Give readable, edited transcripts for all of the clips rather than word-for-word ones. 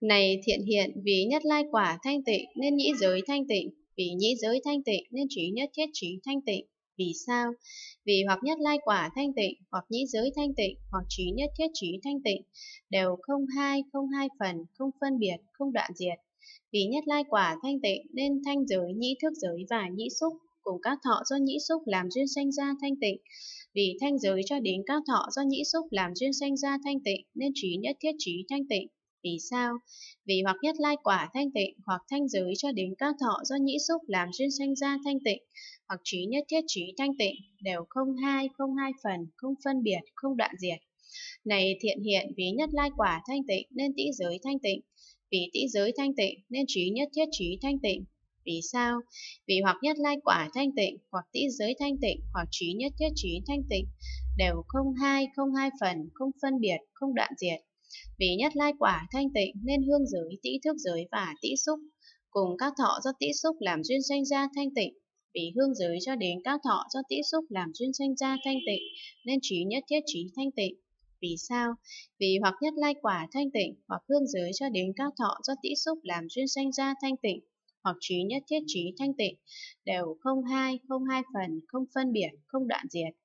Này thiện hiện, vì nhất lai quả thanh tịnh nên nhĩ giới thanh tịnh, vì nhĩ giới thanh tịnh nên trí nhất thiết trí thanh tịnh. Vì sao? Vì hoặc nhất lai quả thanh tịnh, hoặc nhĩ giới thanh tịnh, hoặc trí nhất thiết trí thanh tịnh, đều không hai phần, không phân biệt, không đoạn diệt. Vì nhất lai quả thanh tịnh nên thanh giới, nhĩ thức giới và nhĩ xúc cùng các thọ do nhĩ xúc làm duyên sanh ra thanh tịnh. Vì thanh giới cho đến các thọ do nhĩ xúc làm duyên sanh ra thanh tịnh nên trí nhất thiết trí thanh tịnh. Vì sao? Vì hoặc nhất lai quả thanh tịnh, hoặc thanh giới cho đến các thọ do nhĩ xúc làm duyên sanh ra thanh tịnh, hoặc trí nhất thiết trí thanh tịnh, đều không hai phần, không phân biệt, không đoạn diệt. Này thiện hiện, vì nhất lai quả thanh tịnh nên tĩ giới thanh tịnh, vì tĩ giới thanh tịnh nên trí nhất thiết trí thanh tịnh. Vì sao? Vì hoặc nhất lai quả thanh tịnh, hoặc tĩ giới thanh tịnh, hoặc trí nhất thiết trí thanh tịnh, đều không hai phần, không phân biệt, không đoạn diệt. Vì nhất lai quả thanh tịnh nên hương giới, tĩ thức giới và tĩ xúc cùng các thọ do tĩ xúc làm duyên sanh ra thanh tịnh. Vì hương giới cho đến các thọ do tĩ xúc làm duyên sanh ra thanh tịnh nên trí nhất thiết trí thanh tịnh. Vì sao? Vì hoặc nhất lai quả thanh tịnh, hoặc hương giới cho đến các thọ do tĩ xúc làm duyên sanh ra thanh tịnh, hoặc trí nhất thiết trí thanh tịnh, đều không hai phần, không phân biệt, không đoạn diệt.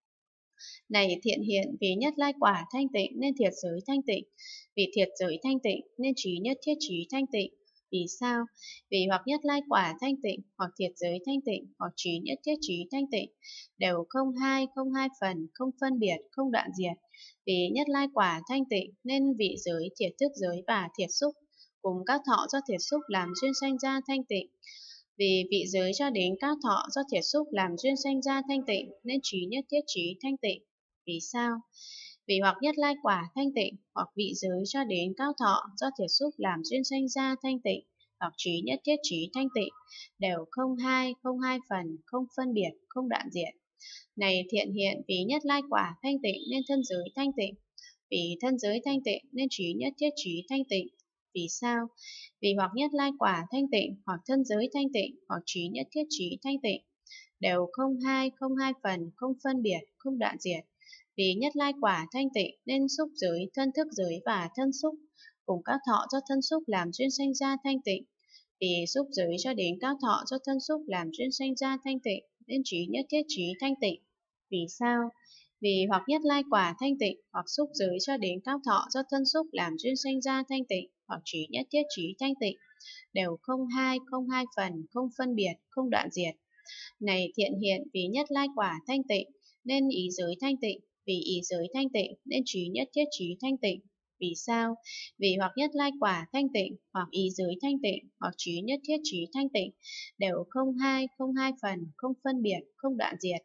Này thiện hiện, vì nhất lai quả thanh tịnh nên thiệt giới thanh tịnh, vì thiệt giới thanh tịnh nên trí nhất thiết trí thanh tịnh. Vì sao? Vì hoặc nhất lai quả thanh tịnh, hoặc thiệt giới thanh tịnh, hoặc trí nhất thiết trí thanh tịnh, đều không hai phần, không phân biệt, không đoạn diệt. Vì nhất lai quả thanh tịnh nên vị giới, thiệt thức giới và thiệt xúc cùng các thọ do thiệt xúc làm duyên sanh ra thanh tịnh. Vì vị giới cho đến các thọ do thiệt xúc làm duyên sanh ra thanh tịnh nên trí nhất thiết trí thanh tịnh. Vì sao? Vì hoặc nhất lai quả thanh tịnh, hoặc vị giới cho đến các thọ do thiệt xúc làm duyên sanh ra thanh tịnh, hoặc trí nhất thiết trí thanh tịnh, đều không hai phần, không phân biệt, không đoạn diệt. Này thiện hiện, vì nhất lai quả thanh tịnh nên thân giới thanh tịnh, vì thân giới thanh tịnh nên trí nhất thiết trí thanh tịnh. Vì sao? Vì hoặc nhất lai quả thanh tịnh, hoặc thân giới thanh tịnh, hoặc trí nhất thiết trí thanh tịnh, đều không hai phần, không phân biệt, không đoạn diệt. Vì nhất lai quả thanh tịnh nên xúc giới, thân thức giới và thân xúc cùng các thọ do thân xúc làm duyên sanh ra thanh tịnh. Vì xúc giới cho đến các thọ do thân xúc làm duyên sanh ra thanh tịnh nên trí nhất thiết trí thanh tịnh. Vì sao? Vì hoặc nhất lai quả thanh tịnh, hoặc xúc giới cho đến các thọ do thân xúc làm duyên sanh ra thanh tịnh, hoặc trí nhất thiết trí thanh tịnh, đều không hai phần, không phân biệt, không đoạn diệt. Này thiện hiện, vì nhất lai quả thanh tịnh nên ý giới thanh tịnh, vì ý giới thanh tịnh nên trí nhất thiết trí thanh tịnh. Vì sao? Vì hoặc nhất lai quả thanh tịnh, hoặc ý giới thanh tịnh, hoặc trí nhất thiết trí thanh tịnh, đều không hai phần, không phân biệt, không đoạn diệt.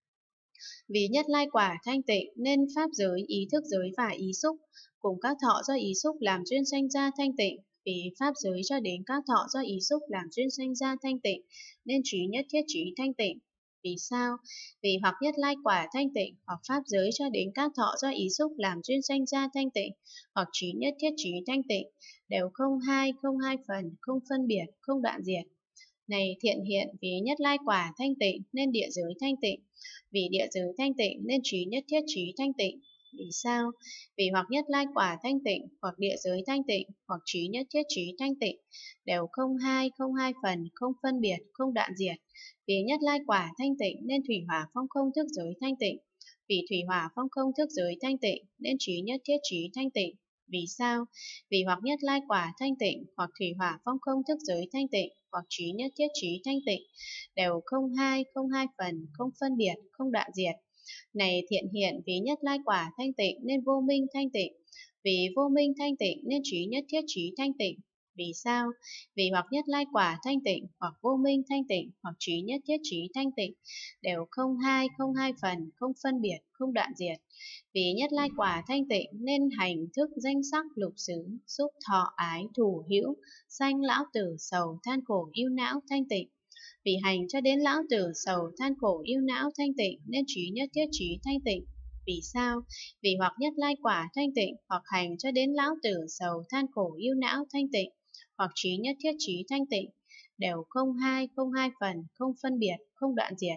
Vì nhất lai quả thanh tịnh nên pháp giới, ý thức giới và ý xúc cùng các thọ do ý xúc làm duyên sanh ra thanh tịnh. Vì pháp giới cho đến các thọ do ý xúc làm duyên sanh ra thanh tịnh nên trí nhất thiết trí thanh tịnh. Vì sao? Vì hoặc nhất lai quả thanh tịnh, hoặc pháp giới cho đến các thọ do ý xúc làm duyên sanh ra thanh tịnh, hoặc trí nhất thiết trí thanh tịnh, đều không hai phần, không phân biệt, không đoạn diệt. Này thiện hiện, vì nhất lai quả thanh tịnh nên địa giới thanh tịnh, vì địa giới thanh tịnh nên trí nhất thiết trí thanh tịnh. Vì sao? Vì hoặc nhất lai quả thanh tịnh, hoặc địa giới thanh tịnh, hoặc trí nhất thiết trí thanh tịnh, đều không hai phần, không phân biệt, không đoạn diệt. Vì nhất lai quả thanh tịnh nên thủy hỏa phong không thức giới thanh tịnh, vì thủy hỏa phong không thức giới thanh tịnh nên trí nhất thiết trí thanh tịnh. Vì sao? Vì hoặc nhất lai quả thanh tịnh, hoặc thủy hỏa phong không thức giới thanh tịnh, hoặc trí nhất thiết trí thanh tịnh, đều không hai phần, không phân biệt, không đoạn diệt. Này thiện hiện, vì nhất lai quả thanh tịnh nên vô minh thanh tịnh, vì vô minh thanh tịnh nên trí nhất thiết trí thanh tịnh. Vì sao? Vì hoặc nhất lai quả thanh tịnh, hoặc vô minh thanh tịnh, hoặc trí nhất thiết trí thanh tịnh, đều không hai phần, không phân biệt, không đoạn diệt. Vì nhất lai quả thanh tịnh nên hành thức danh sắc lục xứ, xúc thọ ái thủ hữu, sanh lão tử sầu than khổ ưu não thanh tịnh. Vì hành cho đến lão tử sầu than khổ ưu não thanh tịnh nên trí nhất thiết trí thanh tịnh. Vì sao? Vì hoặc nhất lai quả thanh tịnh, hoặc hành cho đến lão tử sầu than khổ ưu não thanh tịnh, hoặc trí nhất thiết trí thanh tịnh, đều không hai phần, không phân biệt, không đoạn diệt.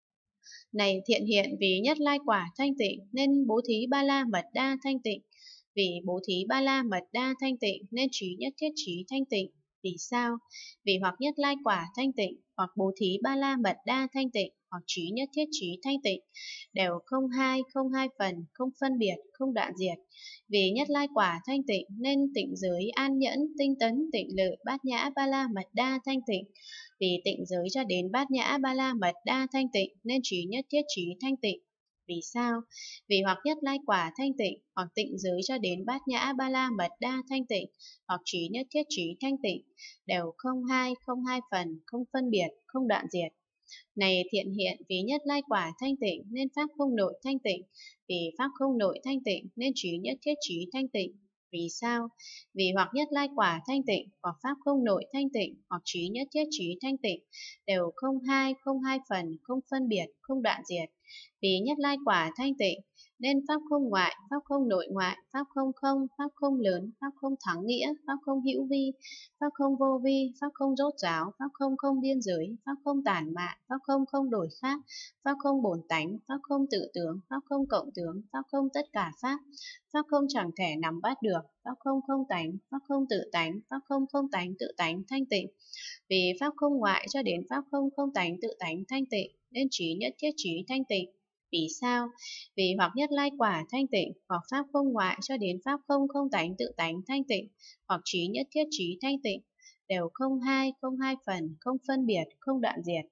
Này thiện hiện, vì nhất lai quả thanh tịnh nên bố thí ba la mật đa thanh tịnh, Vì bố thí ba la mật đa thanh tịnh nên trí nhất thiết trí thanh tịnh. Vì sao? Vì hoặc nhất lai quả thanh tịnh, hoặc bố thí ba la mật đa thanh tịnh, hoặc trí nhất thiết trí thanh tịnh, đều không hai phần, không phân biệt, không đoạn diệt. Vì nhất lai quả thanh tịnh nên tịnh giới an nhẫn, tinh tấn, tịnh lự, bát nhã ba la mật đa thanh tịnh. Vì tịnh giới cho đến bát nhã ba la mật đa thanh tịnh nên trí nhất thiết trí thanh tịnh. Vì sao? Vì hoặc nhất lai quả thanh tịnh, hoặc tịnh giới cho đến bát nhã ba la mật đa thanh tịnh, hoặc trí nhất thiết trí thanh tịnh, đều không hai phần, không phân biệt, không đoạn diệt. Này thiện hiện, vì nhất lai quả thanh tịnh nên pháp không nội thanh tịnh, vì pháp không nội thanh tịnh nên trí nhất thiết trí thanh tịnh. Vì sao? Vì hoặc nhất lai quả thanh tịnh, hoặc pháp không nội thanh tịnh, hoặc trí nhất thiết trí thanh tịnh, đều không hai phần, không phân biệt, không đoạn diệt. Vì nhất lai quả thanh tịnh nên pháp không ngoại, pháp không nội ngoại, pháp không không, pháp không lớn, pháp không thắng nghĩa, pháp không hữu vi, pháp không vô vi, pháp không rốt ráo, pháp không không biên giới, pháp không tản mạn, pháp không không đổi khác, pháp không bổn tánh, pháp không tự tướng, pháp không cộng tướng, pháp không tất cả pháp không chẳng thể nắm bắt được, pháp không không tánh, pháp không tự tánh, pháp không không tánh tự tánh thanh tịnh. Vì pháp không ngoại cho đến pháp không không tánh tự tánh thanh tịnh nên trí nhất thiết trí thanh tịnh. Vì sao? Vì hoặc nhất lai quả thanh tịnh, hoặc pháp không ngoại cho đến pháp không không tánh tự tánh thanh tịnh, hoặc trí nhất thiết trí thanh tịnh, đều không hai phần, không phân biệt, không đoạn diệt.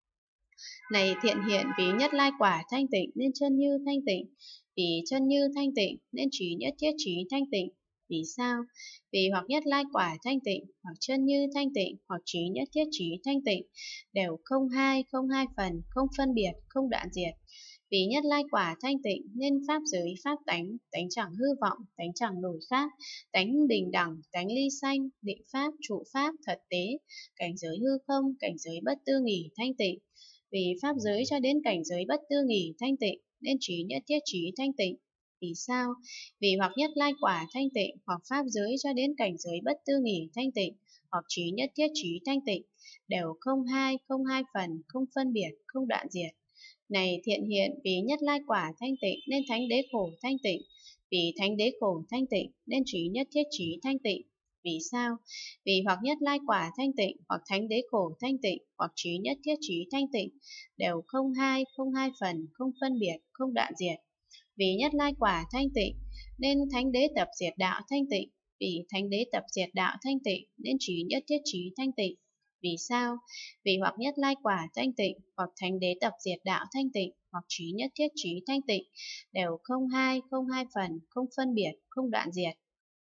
Này thiện hiện, vì nhất lai quả thanh tịnh nên chân như thanh tịnh, vì chân như thanh tịnh nên trí nhất thiết trí thanh tịnh. Vì sao? Vì hoặc nhất lai quả thanh tịnh, hoặc chân như thanh tịnh, hoặc trí nhất thiết trí thanh tịnh, đều không hai phần, không phân biệt, không đoạn diệt. Vì nhất lai quả thanh tịnh nên pháp giới pháp tánh, tánh chẳng hư vọng, tánh chẳng đổi khác, tánh bình đẳng, tánh ly sanh, định pháp, trụ pháp, thật tế, cảnh giới hư không, cảnh giới bất tư nghỉ thanh tịnh. Vì pháp giới cho đến cảnh giới bất tư nghỉ thanh tịnh nên trí nhất thiết trí thanh tịnh. Vì sao? Vì hoặc nhất lai quả thanh tịnh, hoặc pháp giới cho đến cảnh giới bất tư nghỉ thanh tịnh, hoặc trí nhất thiết trí thanh tịnh, đều không hai phần, không phân biệt, không đoạn diệt. Này thiện hiện, vì nhất lai quả thanh tịnh nên thánh đế khổ thanh tịnh, vì thánh đế khổ thanh tịnh nên trí nhất thiết trí thanh tịnh. Vì sao? Vì hoặc nhất lai quả thanh tịnh, hoặc thánh đế khổ thanh tịnh, hoặc trí nhất thiết trí thanh tịnh, đều không hai phần, không phân biệt, không đoạn diệt. Vì nhất lai quả thanh tịnh nên thánh đế tập diệt đạo thanh tịnh, vì thánh đế tập diệt đạo thanh tịnh nên trí nhất thiết trí thanh tịnh. Vì sao? Vì hoặc nhất lai quả thanh tịnh, hoặc thánh đế tập diệt đạo thanh tịnh, hoặc trí nhất thiết trí thanh tịnh, đều không hai phần, không phân biệt, không đoạn diệt.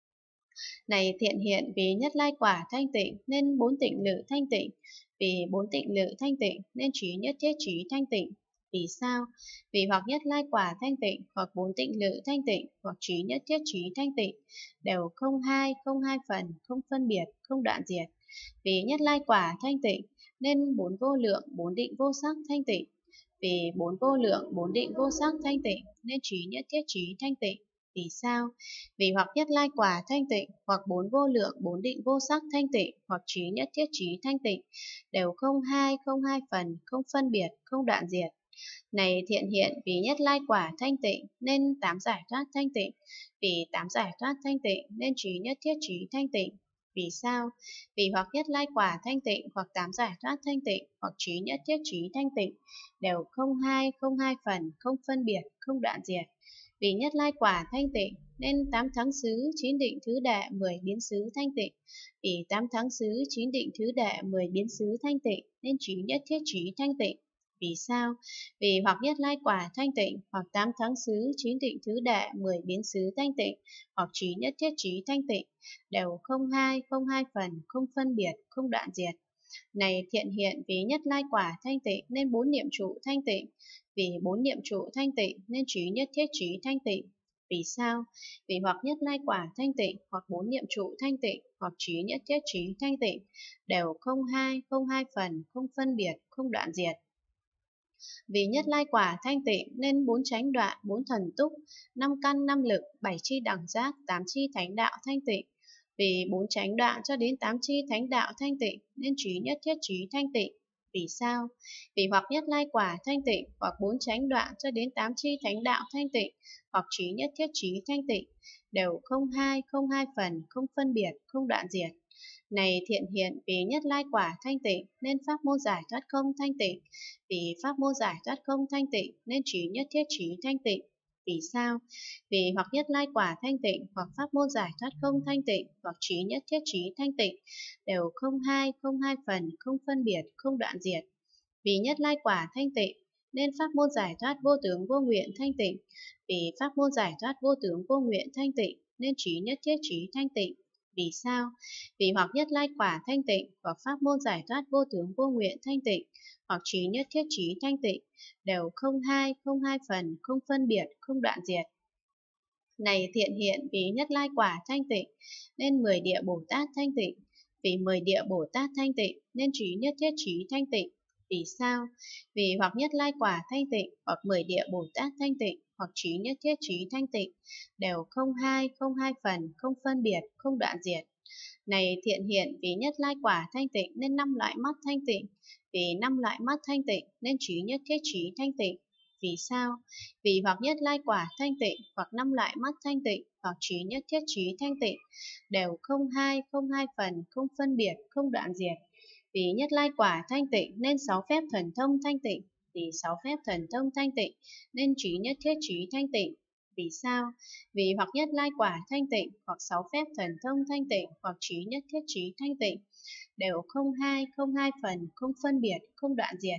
Này thiện hiện, vì nhất lai quả thanh tịnh nên bốn tịnh lự thanh tịnh, vì bốn tịnh lự thanh tịnh nên trí nhất thiết trí thanh tịnh. Vì sao? Vì hoặc nhất lai quả thanh tịnh, hoặc bốn tịnh lự thanh tịnh, hoặc trí nhất thiết trí thanh tịnh, đều không hai phần, không phân biệt, không đoạn diệt. Vì nhất lai quả thanh tịnh nên bốn vô lượng, bốn định vô sắc thanh tịnh, vì bốn vô lượng, bốn định vô sắc thanh tịnh nên trí nhất thiết trí thanh tịnh. Vì sao? Vì hoặc nhất lai quả thanh tịnh, hoặc bốn vô lượng, bốn định vô sắc thanh tịnh, hoặc trí nhất thiết trí thanh tịnh, đều không hai phần, không phân biệt, không đoạn diệt. Này thiện hiện, vì nhất lai quả thanh tịnh nên tám giải thoát thanh tịnh, vì tám giải thoát thanh tịnh nên trí nhất thiết trí thanh tịnh. Vì sao? Vì hoặc nhất lai quả thanh tịnh, hoặc tám giải thoát thanh tịnh, hoặc trí nhất thiết trí thanh tịnh, đều không hai phần, không phân biệt, không đoạn diệt. Vì nhất lai quả thanh tịnh nên tám thắng xứ, chín định thứ đệ, 10 biến xứ thanh tịnh, vì tám thắng xứ, chín định thứ đệ, 10 biến xứ thanh tịnh nên trí nhất thiết trí thanh tịnh. Vì sao? Vì hoặc nhất lai quả thanh tịnh, hoặc tám thắng xứ, chín định thứ đệ, 10 biến xứ thanh tịnh, hoặc trí nhất thiết trí thanh tịnh, đều không hai phần, không phân biệt, không đoạn diệt. Này thiện hiện, vì nhất lai quả thanh tịnh nên bốn niệm trụ thanh tịnh, vì bốn niệm trụ thanh tịnh nên trí nhất thiết trí thanh tịnh. Vì sao? Vì hoặc nhất lai quả thanh tịnh, hoặc bốn niệm trụ thanh tịnh, hoặc trí nhất thiết trí thanh tịnh, đều không hai phần, không phân biệt, không đoạn diệt. Vì nhất lai quả thanh tịnh nên bốn chánh đoạn, bốn thần túc, năm căn, năm lực, bảy chi đẳng giác, tám chi thánh đạo thanh tịnh. Vì bốn chánh đoạn cho đến tám chi thánh đạo thanh tịnh nên trí nhất thiết trí thanh tịnh. Vì sao? Vì hoặc nhất lai quả thanh tịnh, hoặc bốn chánh đoạn cho đến tám chi thánh đạo thanh tịnh, hoặc trí nhất thiết trí thanh tịnh, đều không hai phần, không phân biệt, không đoạn diệt. Này thiện hiện, vì nhất lai quả thanh tịnh nên pháp môn giải thoát không thanh tịnh, vì pháp môn giải thoát không thanh tịnh nên trí nhất thiết trí thanh tịnh. Vì sao? Vì hoặc nhất lai quả thanh tịnh, hoặc pháp môn giải thoát không thanh tịnh, hoặc trí nhất thiết trí thanh tịnh, đều không hai phần, không phân biệt, không đoạn diệt. Vì nhất lai quả thanh tịnh nên pháp môn giải thoát vô tướng vô nguyện thanh tịnh, vì pháp môn giải thoát vô tướng vô nguyện thanh tịnh nên trí nhất thiết trí thanh tịnh. Vì sao? Vì hoặc nhất lai quả thanh tịnh, hoặc pháp môn giải thoát vô tướng vô nguyện thanh tịnh, hoặc trí nhất thiết trí thanh tịnh, đều không hai phần, không phân biệt, không đoạn diệt. Này thiện hiện, vì nhất lai quả thanh tịnh nên 10 địa Bồ Tát thanh tịnh, vì 10 địa Bồ Tát thanh tịnh nên trí nhất thiết trí thanh tịnh. Vì sao? Vì hoặc nhất lai quả thanh tịnh, hoặc 10 địa Bồ Tát thanh tịnh, hoặc trí nhất thiết trí thanh tịnh, đều không hai phần, không phân biệt, không đoạn diệt. Này thiện hiện, vì nhất lai quả thanh tịnh nên 5 loại mắt thanh tịnh, vì 5 loại mắt thanh tịnh nên trí nhất thiết trí thanh tịnh. Vì sao? Vì hoặc nhất lai quả thanh tịnh, hoặc 5 loại mắt thanh tịnh, hoặc trí nhất thiết trí thanh tịnh, đều không hai phần, không phân biệt, không đoạn diệt. Vì nhất lai quả thanh tịnh nên 6 phép thần thông thanh tịnh, vì 6 phép thần thông thanh tịnh nên trí nhất thiết trí thanh tịnh. Vì sao? Vì hoặc nhất lai quả thanh tịnh, hoặc 6 phép thần thông thanh tịnh, hoặc trí nhất thiết trí thanh tịnh, đều không hai phần, không phân biệt, không đoạn diệt.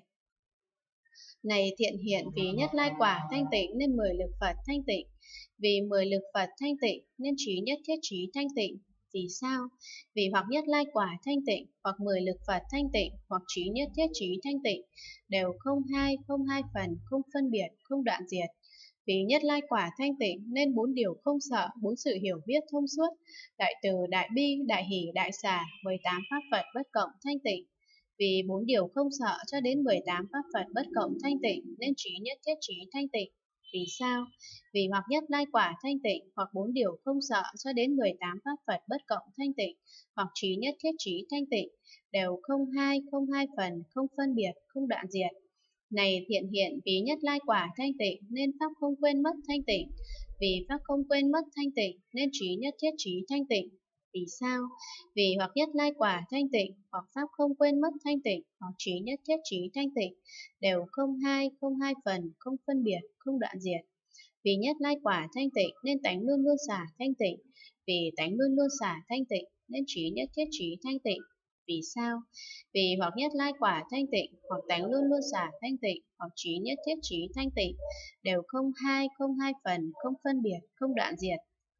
Này thiện hiện, vì nhất lai quả thanh tịnh nên 10 lực Phật thanh tịnh, vì 10 lực Phật thanh tịnh nên trí nhất thiết trí thanh tịnh. Vì sao? Vì hoặc nhất lai quả thanh tịnh, hoặc 10 lực Phật thanh tịnh, hoặc trí nhất thiết trí thanh tịnh, đều không hai phần, không phân biệt, không đoạn diệt. Vì nhất lai quả thanh tịnh nên 4 điều không sợ, 4 sự hiểu biết thông suốt, đại từ, đại bi, đại hỷ, đại xả, 18 pháp Phật bất cộng thanh tịnh. Vì 4 điều không sợ cho đến 18 pháp Phật bất cộng thanh tịnh nên trí nhất thiết trí thanh tịnh. Vì sao? Vì hoặc nhất lai quả thanh tịnh, hoặc 4 điều không sợ cho đến 18 pháp Phật bất cộng thanh tịnh, hoặc trí nhất thiết trí thanh tịnh, đều không hai phần, không phân biệt, không đoạn diệt. Này thiện hiện, vì nhất lai quả thanh tịnh nên pháp không quên mất thanh tịnh, vì pháp không quên mất thanh tịnh nên trí nhất thiết trí thanh tịnh. Vì sao? Vì hoặc nhất lai quả thanh tịnh, hoặc pháp không quên mất thanh tịnh, hoặc trí nhất thiết trí thanh tịnh, đều không hai phần, không phân biệt, không đoạn diệt. Vì nhất lai quả thanh tịnh nên tánh luôn luôn xả thanh tịnh, vì tánh luôn luôn xả thanh tịnh nên trí nhất thiết trí thanh tịnh. Vì sao? Vì hoặc nhất lai quả thanh tịnh, hoặc tánh luôn luôn xả thanh tịnh, hoặc trí nhất thiết trí thanh tịnh, đều không hai phần, không phân biệt, không đoạn diệt.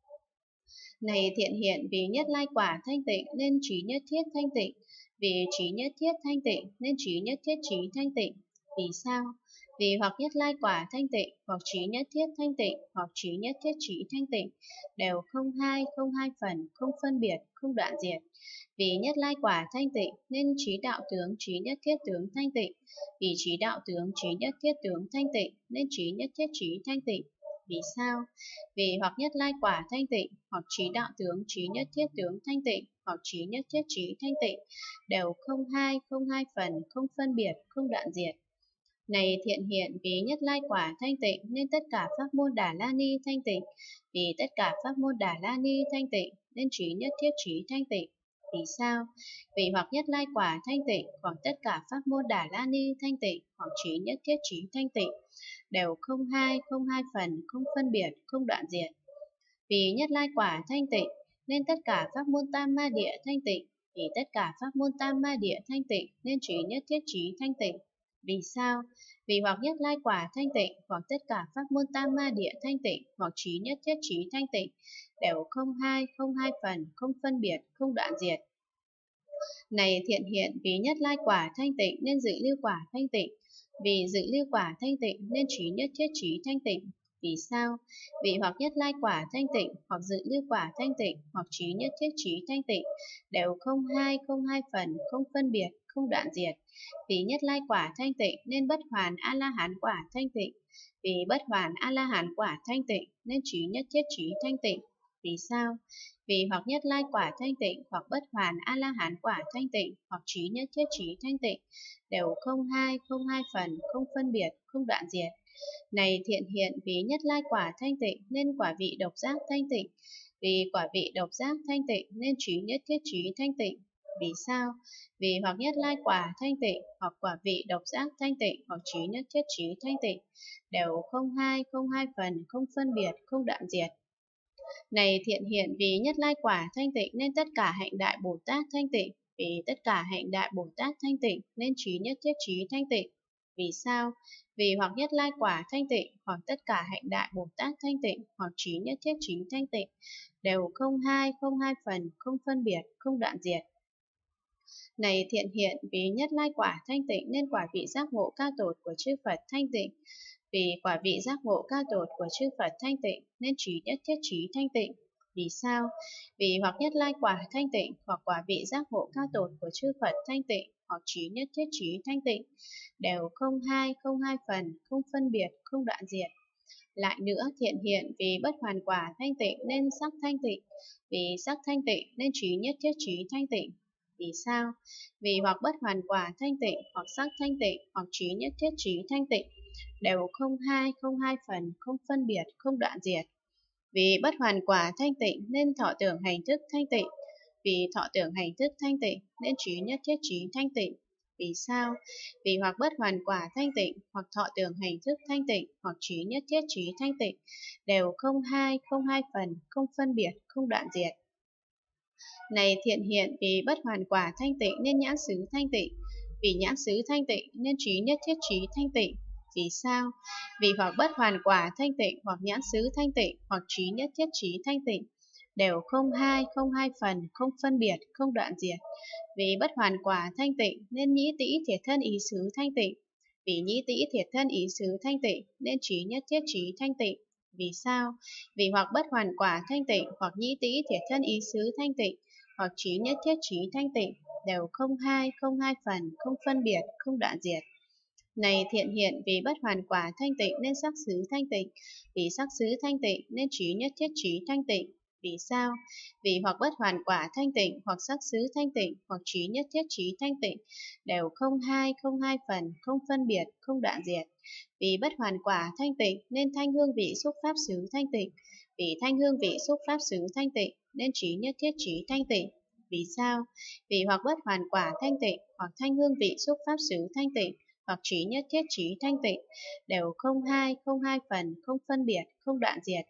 Này thiện hiện, vì nhất lai quả thanh tịnh nên trí nhất thiết thanh tịnh, vì trí nhất thiết thanh tịnh nên trí nhất thiết trí thanh tịnh. Vì sao? Vì hoặc nhất lai quả thanh tịnh, hoặc trí nhất thiết thanh tịnh, hoặc trí nhất thiết trí thanh tịnh, đều không hai phần, không phân biệt, không đoạn diệt. Vì nhất lai quả thanh tịnh nên trí đạo tướng, trí nhất thiết tướng thanh tịnh, vì trí đạo tướng, trí nhất thiết tướng thanh tịnh nên trí nhất thiết trí thanh tịnh. Vì sao? Vì hoặc nhất lai quả thanh tịnh, hoặc trí đạo tướng, trí nhất thiết tướng thanh tịnh, hoặc trí nhất thiết trí thanh tịnh, đều không hai phần, không phân biệt, không đoạn diệt. Này thiện hiện, vì nhất lai quả thanh tịnh nên tất cả pháp môn Đà La Ni thanh tịnh, vì tất cả pháp môn Đà La Ni thanh tịnh nên trí nhất thiết trí thanh tịnh. Vì sao? Vì hoặc nhất lai quả thanh tịnh, hoặc tất cả pháp môn Đà La Ni thanh tịnh, hoặc trí nhất thiết trí thanh tịnh, đều không hai phần, không phân biệt, không đoạn diệt. Vì nhất lai quả thanh tịnh nên tất cả pháp môn Tam Ma Địa thanh tịnh, vì tất cả pháp môn Tam Ma Địa thanh tịnh nên trí nhất thiết trí thanh tịnh. Vì sao? Vì hoặc nhất lai quả thanh tịnh, hoặc tất cả pháp môn Tam Ma Địa thanh tịnh, hoặc trí nhất thiết trí thanh tịnh, đều không hai phần, không phân biệt, không đoạn diệt. Này thiện hiện, vì nhất lai quả thanh tịnh nên dự lưu quả thanh tịnh, vì dự lưu quả thanh tịnh nên trí nhất thiết trí thanh tịnh. Vì sao? Vì hoặc nhất lai quả thanh tịnh, hoặc dự lưu quả thanh tịnh, hoặc trí nhất thiết trí thanh tịnh, đều không hai phần, không phân biệt, không đoạn diệt. Vì nhất lai quả thanh tịnh nên bất hoàn A La Hán quả thanh tịnh, vì bất hoàn A La Hán quả thanh tịnh nên trí nhất thiết trí thanh tịnh. Vì sao? Vì hoặc nhất lai quả thanh tịnh, hoặc bất hoàn A-la-hán quả thanh tịnh, hoặc trí nhất thiết trí thanh tịnh, đều không hai phần, không phân biệt, không đoạn diệt. Này thiện hiện, vì nhất lai quả thanh tịnh nên quả vị độc giác thanh tịnh, vì quả vị độc giác thanh tịnh nên trí nhất thiết trí thanh tịnh. Vì sao? Vì hoặc nhất lai quả thanh tịnh, hoặc quả vị độc giác thanh tịnh, hoặc trí nhất thiết trí thanh tịnh, đều không hai phần, không phân biệt, không đoạn diệt. Này thiện hiện, vì nhất lai quả thanh tịnh nên tất cả hạnh đại Bồ Tát thanh tịnh, vì tất cả hạnh đại Bồ Tát thanh tịnh nên trí nhất thiết trí thanh tịnh. Vì sao? Vì hoặc nhất lai quả thanh tịnh, hoặc tất cả hạnh đại Bồ Tát thanh tịnh, hoặc trí nhất thiết trí thanh tịnh, đều không hai phần, không phân biệt, không đoạn diệt. Này thiện hiện, vì nhất lai quả thanh tịnh nên quả vị giác ngộ cao tột của chư Phật thanh tịnh, vì quả vị giác ngộ cao tột của chư Phật thanh tịnh nên trí nhất thiết trí thanh tịnh. Vì sao? Vì hoặc nhất lai quả thanh tịnh, hoặc quả vị giác ngộ cao tột của chư Phật thanh tịnh, hoặc trí nhất thiết trí thanh tịnh, đều không hai phần, không phân biệt, không đoạn diệt. Lại nữa, thiện hiện, vì bất hoàn quả thanh tịnh nên sắc thanh tịnh, vì sắc thanh tịnh nên trí nhất thiết trí thanh tịnh. Vì sao? Vì hoặc bất hoàn quả thanh tịnh, hoặc sắc thanh tịnh, hoặc trí nhất thiết trí thanh tịnh, đều không hai phần, không phân biệt, không đoạn diệt. Vì bất hoàn quả thanh tịnh nên thọ tưởng hành thức thanh tịnh, vì thọ tưởng hành thức thanh tịnh nên trí nhất thiết trí thanh tịnh. Vì sao? Vì hoặc bất hoàn quả thanh tịnh, hoặc thọ tưởng hành thức thanh tịnh, hoặc trí nhất thiết trí thanh tịnh, đều không hai phần, không phân biệt, không đoạn diệt. Này thiện hiện, vì bất hoàn quả thanh tịnh nên nhãn xứ thanh tịnh, vì nhãn xứ thanh tịnh nên trí nhất thiết trí thanh tịnh. Vì sao? Vì hoặc bất hoàn quả thanh tịnh, hoặc nhãn xứ thanh tịnh, hoặc trí nhất thiết trí thanh tịnh, đều không hai phần, không phân biệt, không đoạn diệt. Vì bất hoàn quả thanh tịnh nên nhĩ tĩ thiệt thân ý xứ thanh tịnh, vì nhĩ tĩ thiệt thân ý xứ thanh tịnh nên trí nhất thiết trí thanh tịnh. Vì sao? Vì hoặc bất hoàn quả thanh tịnh, hoặc nhĩ tĩ thiệt thân ý xứ thanh tịnh, hoặc trí nhất thiết trí thanh tịnh, đều không hai phần, không phân biệt, không đoạn diệt. Này thiện hiện, vì bất hoàn quả thanh tịnh nên sắc xứ thanh tịnh, vì sắc xứ thanh tịnh nên trí nhất thiết trí thanh tịnh. Vì sao? Vì hoặc bất hoàn quả thanh tịnh, hoặc sắc xứ thanh tịnh, hoặc trí nhất thiết trí thanh tịnh, đều không hai phần, không phân biệt, không đoạn diệt. Vì bất hoàn quả thanh tịnh nên thanh hương vị xúc pháp xứ thanh tịnh, vì thanh hương vị xúc pháp xứ thanh tịnh nên trí nhất thiết trí thanh tịnh. Vì sao? Vì hoặc bất hoàn quả thanh tịnh, hoặc thanh hương vị xúc pháp xứ thanh tịnh, hoặc trí nhất thiết trí thanh tịnh, đều không hai phần, không phân biệt, không đoạn diệt.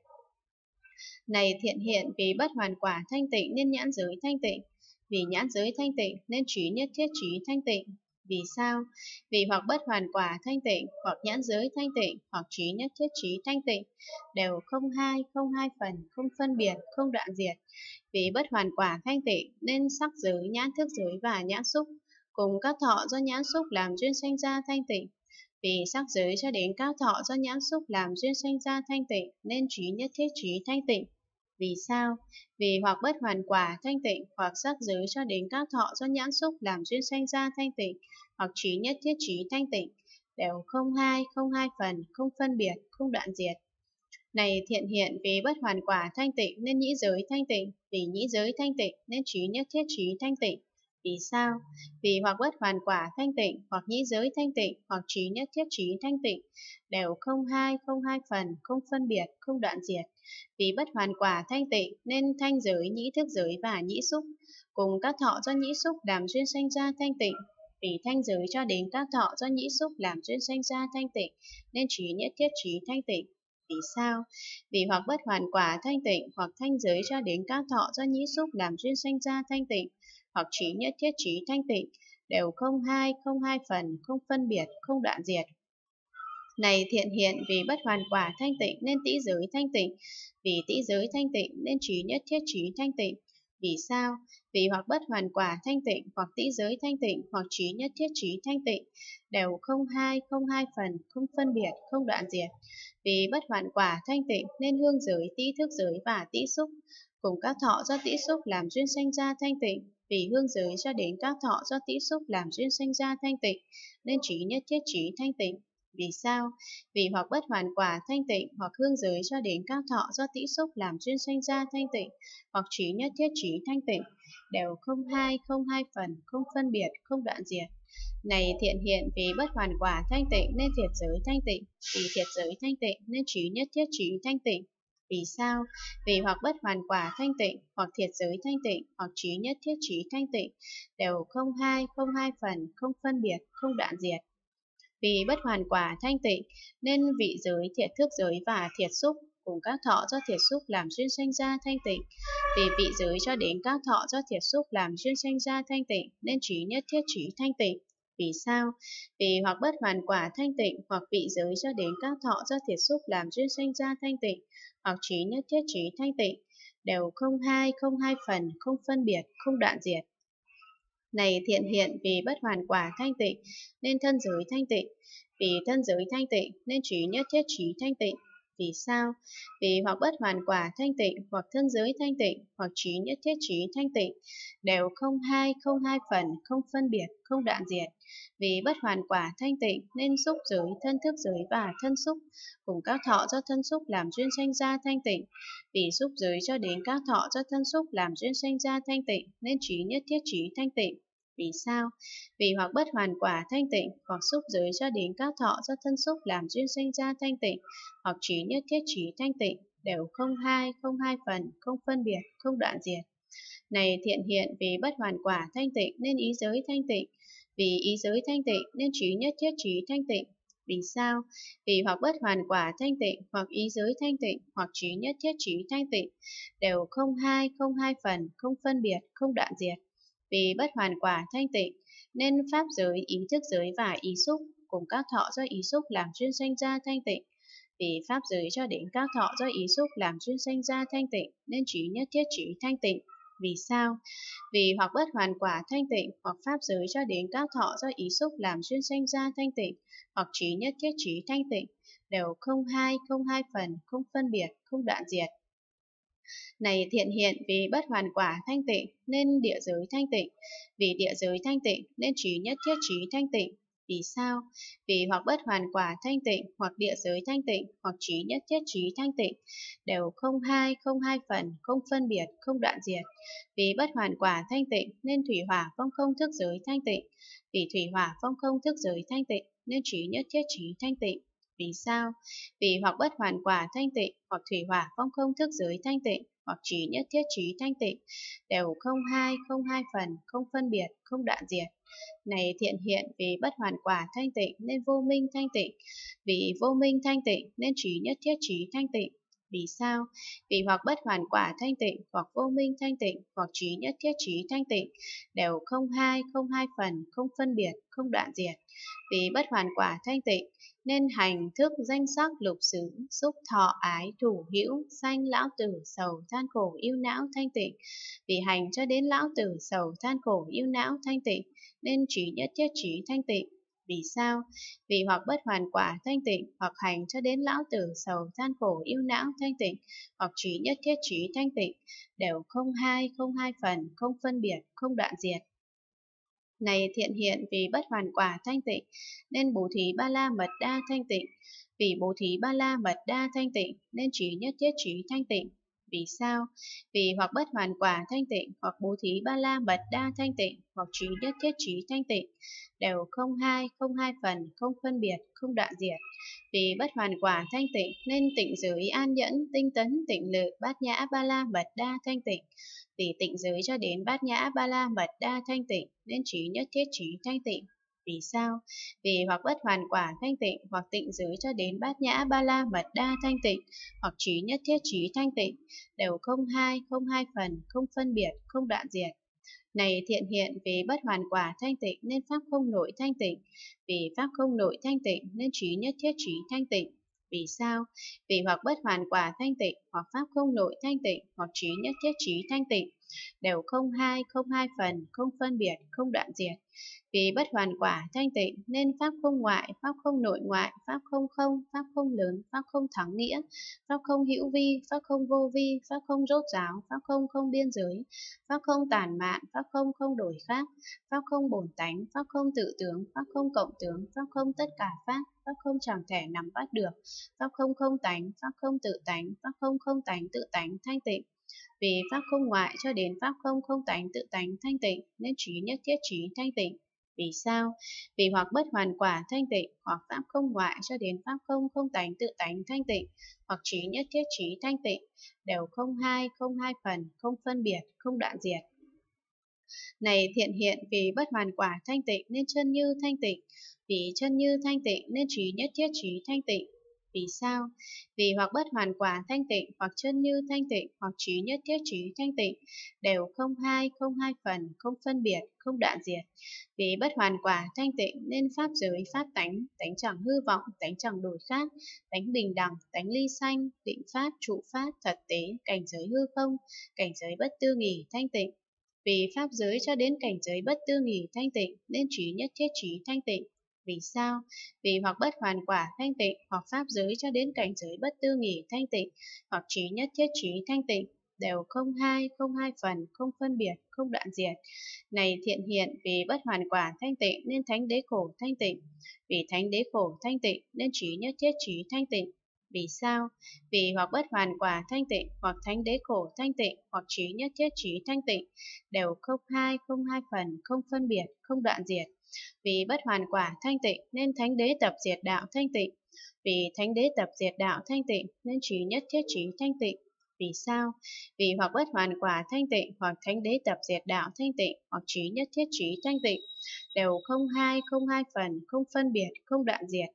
Này thiện hiện, vì bất hoàn quả thanh tịnh nên nhãn giới thanh tịnh, vì nhãn giới thanh tịnh nên trí nhất thiết trí thanh tịnh. Vì sao? Vì hoặc bất hoàn quả thanh tịnh, hoặc nhãn giới thanh tịnh, hoặc trí nhất thiết trí thanh tịnh, đều không hai phần, không phân biệt, không đoạn diệt. Vì bất hoàn quả thanh tịnh nên sắc giới, nhãn thức giới và nhãn xúc cùng các thọ do nhãn xúc làm duyên sanh ra thanh tịnh. Vì sắc giới cho đến các thọ do nhãn xúc làm duyên sanh ra thanh tịnh nên trí nhất thiết trí thanh tịnh. Vì sao? Vì hoặc bất hoàn quả thanh tịnh, hoặc sắc giới cho đến các thọ do nhãn xúc làm duyên sanh ra thanh tịnh, hoặc trí nhất thiết trí thanh tịnh, đều không hai phần, không phân biệt, không đoạn diệt. Này thiện hiện, vì bất hoàn quả thanh tịnh nên nhĩ giới thanh tịnh, vì nhĩ giới thanh tịnh nên trí nhất thiết trí thanh tịnh. Vì sao? Vì hoặc bất hoàn quả thanh tịnh, hoặc nhĩ giới thanh tịnh, hoặc trí nhất thiết trí thanh tịnh, đều không hai phần, không phân biệt, không đoạn diệt. Vì bất hoàn quả thanh tịnh nên thanh giới, nhĩ thức giới và nhĩ xúc cùng các thọ do nhĩ xúc làm duyên sanh ra thanh tịnh. Vì thanh giới cho đến các thọ do nhĩ xúc làm duyên sanh ra thanh tịnh nên trí nhất thiết trí thanh tịnh. Vì sao? Vì hoặc bất hoàn quả thanh tịnh, hoặc thanh giới cho đến các thọ do nhĩ xúc làm duyên sanh ra thanh tịnh, hoặc trí nhất thiết trí thanh tịnh, đều không hai phần, không phân biệt, không đoạn diệt. Này thiện hiện, vì bất hoàn quả thanh tịnh nên tĩ giới thanh tịnh, vì tĩ giới thanh tịnh nên trí nhất thiết trí thanh tịnh. Vì sao? Vì hoặc bất hoàn quả thanh tịnh, hoặc tĩ giới thanh tịnh, hoặc trí nhất thiết trí thanh tịnh, đều không hai phần, không phân biệt, không đoạn diệt. Vì bất hoàn quả thanh tịnh nên hương giới, tĩ thức giới và tĩ xúc cùng các thọ do tĩ xúc làm duyên sanh ra thanh tịnh. Vì hương giới cho đến các thọ do tĩ xúc làm duyên sanh ra thanh tịnh nên trí nhất thiết trí thanh tịnh. Vì sao? Vì hoặc bất hoàn quả thanh tịnh, hoặc hương giới cho đến các thọ do tĩ xúc làm duyên sanh ra thanh tịnh, hoặc trí nhất thiết trí thanh tịnh, đều không hai phần, không phân biệt, không đoạn diệt. Này thiện hiện, vì bất hoàn quả thanh tịnh nên thiệt giới thanh tịnh, vì thiệt giới thanh tịnh nên trí nhất thiết trí thanh tịnh. Vì sao? Vì hoặc bất hoàn quả thanh tịnh, hoặc thiệt giới thanh tịnh, hoặc trí nhất thiết trí thanh tịnh, đều không hai phần, không phân biệt, không đoạn diệt. Vì bất hoàn quả thanh tịnh nên vị giới, thiệt thức giới và thiệt xúc cùng các thọ do thiệt xúc làm duyên sanh ra thanh tịnh. Vì vị giới cho đến các thọ do thiệt xúc làm duyên sanh ra thanh tịnh nên trí nhất thiết trí thanh tịnh. Vì sao? Vì hoặc bất hoàn quả thanh tịnh, hoặc vị giới cho đến các thọ do thiệt xúc làm duyên sanh ra thanh tịnh, hoặc trí nhất thiết trí thanh tịnh, đều không hai phần, không phân biệt, không đoạn diệt. Này thiện hiện, vì bất hoàn quả thanh tịnh nên thân giới thanh tịnh, vì thân giới thanh tịnh nên trí nhất thiết trí thanh tịnh. Vì sao? Vì hoặc bất hoàn quả thanh tịnh, hoặc thân giới thanh tịnh, hoặc trí nhất thiết trí thanh tịnh, đều không hai phần, không phân biệt, không đoạn diệt. Vì bất hoàn quả thanh tịnh nên xúc giới, thân thức giới và thân xúc cùng các thọ do thân xúc làm duyên sanh ra thanh tịnh. Vì xúc giới cho đến các thọ do thân xúc làm duyên sanh ra thanh tịnh nên trí nhất thiết trí thanh tịnh. Vì sao? Vì hoặc bất hoàn quả thanh tịnh, hoặc xúc giới cho đến các thọ do thân xúc làm duyên sanh ra thanh tịnh, hoặc trí nhất thiết trí thanh tịnh, đều không hai phần, không phân biệt, không đoạn diệt. Này thiện hiện, vì bất hoàn quả thanh tịnh nên ý giới thanh tịnh, vì ý giới thanh tịnh nên trí nhất thiết trí thanh tịnh. Vì sao? Vì hoặc bất hoàn quả thanh tịnh, hoặc ý giới thanh tịnh, hoặc trí nhất thiết trí thanh tịnh, đều không hai phần, không phân biệt, không đoạn diệt. Vì bất hoàn quả thanh tịnh nên pháp giới, ý thức giới và ý xúc cùng các thọ do ý xúc làm duyên sanh ra thanh tịnh. Vì pháp giới cho đến các thọ do ý xúc làm duyên sanh ra thanh tịnh nên trí nhất thiết trí thanh tịnh. Vì sao? Vì hoặc bất hoàn quả thanh tịnh, hoặc pháp giới cho đến các thọ do ý xúc làm duyên sanh ra thanh tịnh, hoặc trí nhất thiết trí thanh tịnh, đều không hai phần, không phân biệt, không đoạn diệt. Này thiện hiện, vì bất hoàn quả thanh tịnh nên địa giới thanh tịnh, vì địa giới thanh tịnh nên trí nhất thiết trí thanh tịnh. Vì sao? Vì hoặc bất hoàn quả thanh tịnh, hoặc địa giới thanh tịnh, hoặc trí nhất thiết trí thanh tịnh, đều không hai phần, không phân biệt, không đoạn diệt. Vì bất hoàn quả thanh tịnh nên thủy hỏa phong không thức giới thanh tịnh, vì thủy hỏa phong không thức giới thanh tịnh nên trí nhất thiết trí thanh tịnh. Vì sao? Vì hoặc bất hoàn quả thanh tịnh, hoặc thủy hỏa phong không thức giới thanh tịnh, hoặc trí nhất thiết trí thanh tịnh, đều không hai phần, không phân biệt, không đoạn diệt. Này thiện hiện, vì bất hoàn quả thanh tịnh nên vô minh thanh tịnh, vì vô minh thanh tịnh nên trí nhất thiết trí thanh tịnh. Vì sao? Vì hoặc bất hoàn quả thanh tịnh, hoặc vô minh thanh tịnh, hoặc trí nhất thiết trí thanh tịnh, đều không hai phần, không phân biệt, không đoạn diệt. Vì bất hoàn quả thanh tịnh nên hành thức danh sắc lục xứ xúc thọ ái thủ hữu sanh lão tử sầu than khổ yêu não thanh tịnh. Vì hành cho đến lão tử sầu than khổ yêu não thanh tịnh nên trí nhất thiết trí thanh tịnh. Vì sao? Vì hoặc bất hoàn quả thanh tịnh, hoặc hành cho đến lão tử sầu than khổ yêu não thanh tịnh, hoặc trí nhất thiết trí thanh tịnh, đều không hai phần, không phân biệt, không đoạn diệt. Này thiện hiện, vì bất hoàn quả thanh tịnh nên bố thí ba la mật đa thanh tịnh, vì bố thí ba la mật đa thanh tịnh nên trí nhất thiết trí thanh tịnh. Vì sao? Vì hoặc bất hoàn quả thanh tịnh, hoặc bố thí ba la mật đa thanh tịnh, hoặc trí nhất thiết trí thanh tịnh, đều không hai phần, không phân biệt, không đoạn diệt. Vì bất hoàn quả thanh tịnh nên tịnh giới an nhẫn, tinh tấn, tịnh lự, bát nhã ba la mật đa thanh tịnh. Vì tịnh giới cho đến bát nhã ba la mật đa thanh tịnh nên trí nhất thiết trí thanh tịnh. Vì sao? Vì hoặc bất hoàn quả thanh tịnh, hoặc tịnh giới cho đến bát nhã ba la mật đa thanh tịnh, hoặc trí nhất thiết trí thanh tịnh, đều không hai phần, không phân biệt, không đoạn diệt. Này thiện hiện, vì bất hoàn quả thanh tịnh nên pháp không nội thanh tịnh, vì pháp không nội thanh tịnh nên trí nhất thiết trí thanh tịnh. Vì sao? Vì hoặc bất hoàn quả thanh tịnh, hoặc pháp không nội thanh tịnh, hoặc trí nhất thiết trí thanh tịnh, đều không hai phần, không phân biệt, không đoạn diệt. Vì bất hoàn quả thanh tịnh nên pháp không ngoại, pháp không nội ngoại, pháp không không, pháp không lớn, pháp không thắng nghĩa, pháp không hữu vi, pháp không vô vi, pháp không rốt ráo, pháp không không biên giới, pháp không tản mạn, pháp không không đổi khác, pháp không bổn tánh, pháp không tự tướng, pháp không cộng tướng, pháp không tất cả pháp, pháp không chẳng thể nắm bắt được, pháp không không tánh, pháp không tự tánh, pháp không không tánh tự tánh thanh tịnh. Vì pháp không ngoại cho đến pháp không không tánh tự tánh thanh tịnh nên trí nhất thiết trí thanh tịnh. Vì sao? Vì hoặc bất hoàn quả thanh tịnh, hoặc pháp không ngoại cho đến pháp không không tánh tự tánh thanh tịnh, hoặc trí nhất thiết trí thanh tịnh, đều không hai phần, không phân biệt, không đoạn diệt. Này thiện hiện, vì bất hoàn quả thanh tịnh nên chân như thanh tịnh, vì chân như thanh tịnh nên trí nhất thiết trí thanh tịnh. Vì sao? Vì hoặc bất hoàn quả thanh tịnh, hoặc chân như thanh tịnh, hoặc trí nhất thiết trí thanh tịnh, đều không hai phần, không phân biệt, không đoạn diệt. Vì bất hoàn quả thanh tịnh nên pháp giới, pháp tánh, tánh chẳng hư vọng, tánh chẳng đổi khác, tánh bình đẳng, tánh ly sanh, định pháp, trụ pháp, thật tế, cảnh giới hư không, cảnh giới bất tư nghỉ thanh tịnh. Vì pháp giới cho đến cảnh giới bất tư nghỉ thanh tịnh nên trí nhất thiết trí thanh tịnh. Vì sao? Vì hoặc bất hoàn quả thanh tịnh, hoặc pháp giới cho đến cảnh giới bất tư nghỉ thanh tịnh, hoặc trí nhất thiết trí thanh tịnh, đều không hai phần, không phân biệt, không đoạn diệt. Này thiện hiện, vì bất hoàn quả thanh tịnh nên thánh đế khổ thanh tịnh. Vì thánh đế khổ thanh tịnh nên trí nhất thiết trí thanh tịnh. Vì sao? Vì hoặc bất hoàn quả thanh tịnh, hoặc thánh đế khổ thanh tịnh, hoặc trí nhất thiết trí thanh tịnh, đều không hai phần, không phân biệt, không đoạn diệt. Vì bất hoàn quả thanh tịnh nên thánh đế tập diệt đạo thanh tịnh. Vì thánh đế tập diệt đạo thanh tịnh nên trí nhất thiết trí thanh tịnh. Vì sao? Vì hoặc bất hoàn quả thanh tịnh, hoặc thánh đế tập diệt đạo thanh tịnh, hoặc trí nhất thiết trí thanh tịnh, đều không hai phần, không phân biệt, không đoạn diệt.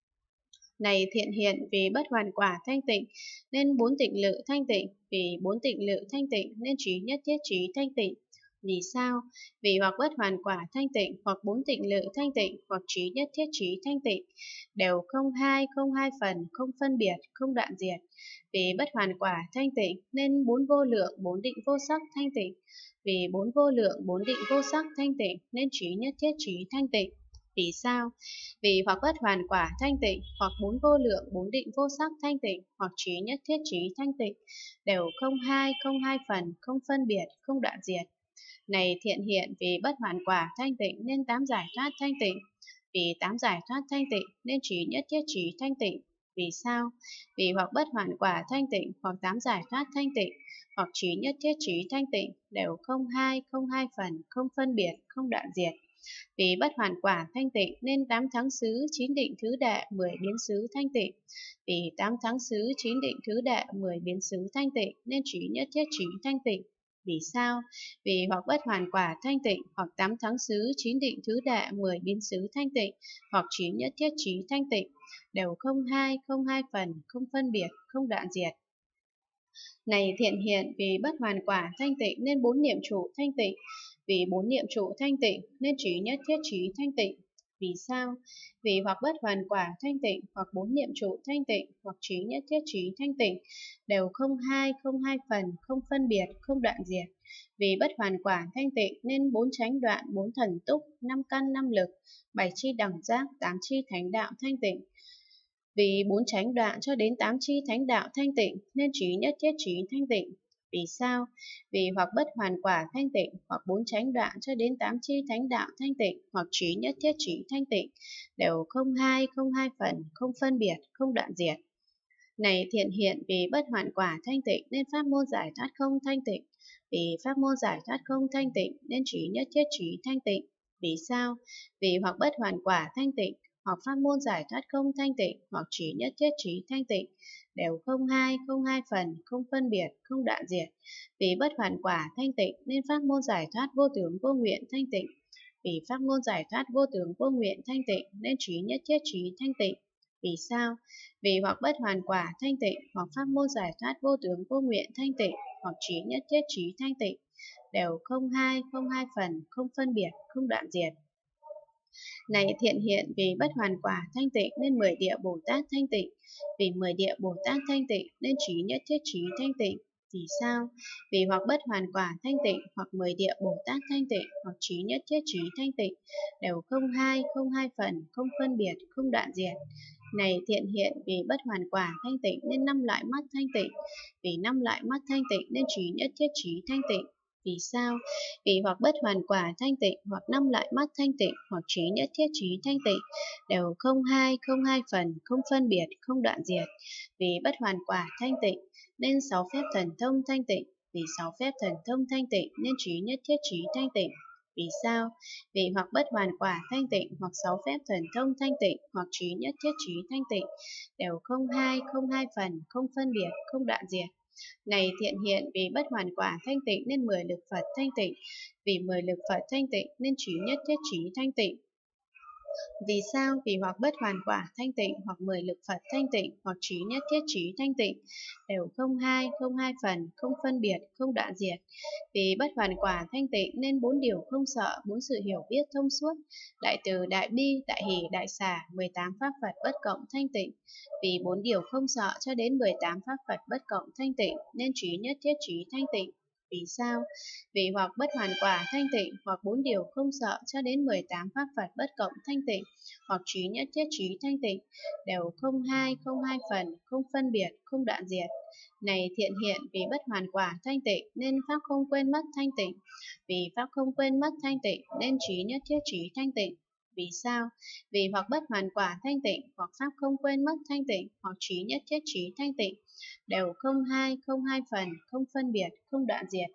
Này thiện hiện, vì bất hoàn quả thanh tịnh nên bốn tịnh lự thanh tịnh, vì bốn tịnh lự thanh tịnh nên trí nhất thiết trí thanh tịnh. Vì sao? Vì hoặc bất hoàn quả thanh tịnh, hoặc bốn tịnh lự thanh tịnh, hoặc trí nhất thiết trí thanh tịnh, đều không hai phần, không phân biệt, không đoạn diệt. Vì bất hoàn quả thanh tịnh nên bốn vô lượng, bốn định vô sắc thanh tịnh. Vì bốn vô lượng, bốn định vô sắc thanh tịnh nên trí nhất thiết trí thanh tịnh. Vì sao? Vì hoặc bất hoàn quả thanh tịnh, hoặc bốn vô lượng, bốn định vô sắc thanh tịnh, hoặc trí nhất thiết trí thanh tịnh, đều không hai phần, không phân biệt, không đoạn diệt. Này thiện hiện, vì bất hoàn quả thanh tịnh nên tám giải thoát thanh tịnh. Vì tám giải thoát thanh tịnh nên trí nhất thiết trí thanh tịnh. Vì sao? Vì hoặc bất hoàn quả thanh tịnh, hoặc tám giải thoát thanh tịnh, hoặc trí nhất thiết trí thanh tịnh, đều không hai phần, không phân biệt, không đoạn diệt. Vì bất hoàn quả thanh tịnh nên tám thắng xứ, chín định thứ đệ, 10 biến xứ thanh tịnh. Vì tám thắng xứ, chín định thứ đệ, 10 biến xứ thanh tịnh nên trí nhất thiết trí thanh tịnh. Vì sao? Vì hoặc bất hoàn quả thanh tịnh, hoặc tám thắng xứ, chín định thứ đệ, 10 biến xứ thanh tịnh, hoặc trí nhất thiết trí thanh tịnh, đều không hai phần, không phân biệt, không đoạn diệt. Này thiện hiện, vì bất hoàn quả thanh tịnh nên bốn niệm trụ thanh tịnh. Vì bốn niệm trụ thanh tịnh nên trí nhất thiết trí thanh tịnh. Vì sao? Vì hoặc bất hoàn quả thanh tịnh, hoặc bốn niệm trụ thanh tịnh, hoặc trí nhất thiết trí thanh tịnh, đều không hai phần, không phân biệt, không đoạn diệt. Vì bất hoàn quả thanh tịnh nên bốn chánh đoạn, bốn thần túc, năm căn năm lực, bảy chi đẳng giác, tám chi thánh đạo thanh tịnh. Vì bốn chánh đoạn cho đến tám chi thánh đạo thanh tịnh nên trí nhất thiết trí thanh tịnh. Vì sao? Vì hoặc bất hoàn quả thanh tịnh, hoặc bốn chánh đoạn cho đến tám chi thánh đạo thanh tịnh, hoặc trí nhất thiết trí thanh tịnh, đều không hai phần, không phân biệt, không đoạn diệt. Này thiện hiện, vì bất hoàn quả thanh tịnh nên pháp môn giải thoát không thanh tịnh. Vì pháp môn giải thoát không thanh tịnh nên trí nhất thiết trí thanh tịnh. Vì sao? Vì hoặc bất hoàn quả thanh tịnh, hoặc pháp môn giải thoát không thanh tịnh, hoặc trí nhất thiết trí thanh tịnh, đều không hai phần, không phân biệt, không đoạn diệt. Vì bất hoàn quả thanh tịnh nên pháp môn giải thoát vô tướng vô nguyện thanh tịnh. Vì pháp môn giải thoát vô tướng vô nguyện thanh tịnh nên trí nhất thiết trí thanh tịnh. Vì sao? Vì hoặc bất hoàn quả thanh tịnh, hoặc pháp môn giải thoát vô tướng vô nguyện thanh tịnh, hoặc trí nhất thiết trí thanh tịnh, đều không hai phần, không phân biệt, không đoạn diệt. Này thiện hiện, vì bất hoàn quả thanh tịnh nên 10 địa Bồ Tát thanh tịnh. Vì 10 địa Bồ Tát thanh tịnh nên trí nhất thiết trí thanh tịnh. Vì sao? Vì hoặc bất hoàn quả thanh tịnh, hoặc 10 địa Bồ Tát thanh tịnh, hoặc trí nhất thiết trí thanh tịnh, đều không hai phần, không phân biệt, không đoạn diệt. Này thiện hiện, vì bất hoàn quả thanh tịnh nên năm lại mắt thanh tịnh, vì năm lại mắt thanh tịnh nên trí nhất thiết trí thanh tịnh. Vì sao? Vì hoặc bất hoàn quả thanh tịnh, hoặc năm lại mắt thanh tịnh, hoặc trí nhất thiết trí thanh tịnh, đều không hai phần, không phân biệt, không đoạn diệt. Vì bất hoàn quả thanh tịnh nên 6 phép thần thông thanh tịnh, vì 6 phép thần thông thanh tịnh nên trí nhất thiết trí thanh tịnh. Vì sao? Vì hoặc bất hoàn quả thanh tịnh, hoặc 6 phép thần thông thanh tịnh, hoặc trí nhất thiết trí thanh tịnh, đều không hai phần, không phân biệt, không đoạn diệt. Này thiện hiện, vì bất hoàn quả thanh tịnh nên 10 lực Phật thanh tịnh, vì 10 lực Phật thanh tịnh nên trí nhất thiết trí thanh tịnh. Vì sao? Vì hoặc bất hoàn quả thanh tịnh, hoặc 10 lực Phật thanh tịnh, hoặc trí nhất thiết trí thanh tịnh, đều không hai phần, không phân biệt, không đoạn diệt. Vì bất hoàn quả thanh tịnh nên 4 điều không sợ, 4 sự hiểu biết thông suốt, đại từ, đại bi, đại hỷ, đại xả, 18 pháp Phật bất cộng thanh tịnh. Vì 4 điều không sợ cho đến 18 pháp Phật bất cộng thanh tịnh nên trí nhất thiết trí thanh tịnh. Vì sao? Vì hoặc bất hoàn quả thanh tịnh, hoặc 4 điều không sợ cho đến 18 pháp Phật bất cộng thanh tịnh, hoặc trí nhất thiết trí thanh tịnh, đều không hai phần, không phân biệt, không đoạn diệt. Này thiện hiện, vì bất hoàn quả thanh tịnh nên pháp không quên mất thanh tịnh, vì pháp không quên mất thanh tịnh nên trí nhất thiết trí thanh tịnh. Vì sao? Vì hoặc bất hoàn quả thanh tịnh, hoặc pháp không quên mất thanh tịnh, hoặc trí nhất thiết trí thanh tịnh, đều không hai phần, không phân biệt, không đoạn diệt.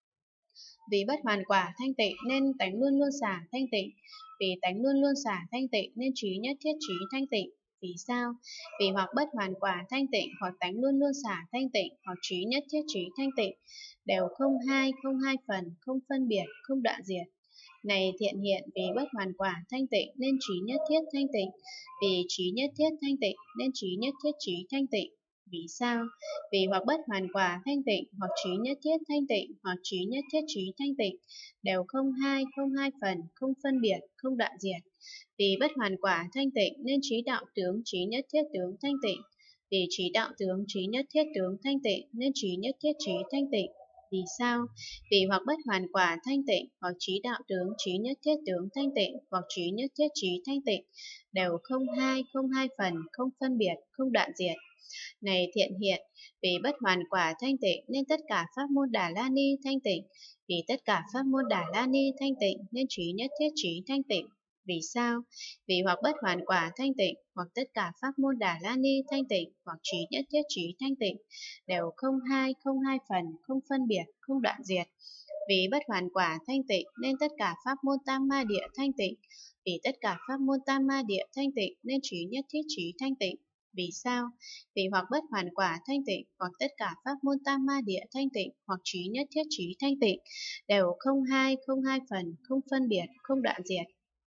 Vì bất hoàn quả thanh tịnh nên tánh luôn luôn xả thanh tịnh, vì tánh luôn luôn xả thanh tịnh nên trí nhất thiết trí thanh tịnh. Vì sao? Vì hoặc bất hoàn quả thanh tịnh, hoặc tánh luôn luôn xả thanh tịnh, hoặc trí nhất thiết trí thanh tịnh, đều không hai phần, không phân biệt, không đoạn diệt. Này thiện hiện, vì bất hoàn quả thanh tịnh nên trí nhất thiết thanh tịnh, vì trí nhất thiết thanh tịnh nên trí nhất thiết trí thanh tịnh. Vì sao? Vì hoặc bất hoàn quả thanh tịnh, hoặc trí nhất thiết thanh tịnh, hoặc trí nhất thiết trí thanh tịnh, đều không hai phần, không phân biệt, không đoạn diệt. Vì bất hoàn quả thanh tịnh nên trí đạo tướng, trí nhất thiết tướng thanh tịnh, vì trí đạo tướng, trí nhất thiết tướng thanh tịnh nên trí nhất thiết trí thanh tịnh. Vì sao? Vì hoặc bất hoàn quả thanh tịnh, hoặc trí đạo tướng, trí nhất thiết tướng thanh tịnh, hoặc trí nhất thiết trí thanh tịnh, đều không hai phần, không phân biệt, không đoạn diệt. Này thiện hiện, vì bất hoàn quả thanh tịnh nên tất cả pháp môn Đà La Ni thanh tịnh, vì tất cả pháp môn Đà La Ni thanh tịnh nên trí nhất thiết trí thanh tịnh. Vì sao? Vì hoặc bất hoàn quả thanh tịnh, hoặc tất cả pháp môn Đà La Ni thanh tịnh, hoặc trí nhất thiết trí thanh tịnh, đều không hai phần, không phân biệt, không đoạn diệt. Vì bất hoàn quả thanh tịnh nên tất cả pháp môn Tam Ma Địa thanh tịnh, vì tất cả pháp môn Tam Ma Địa thanh tịnh nên trí nhất thiết trí thanh tịnh. Vì sao? Vì hoặc bất hoàn quả thanh tịnh, hoặc tất cả pháp môn Tam Ma Địa thanh tịnh, hoặc trí nhất thiết trí thanh tịnh, đều không hai phần, không phân biệt, không đoạn diệt.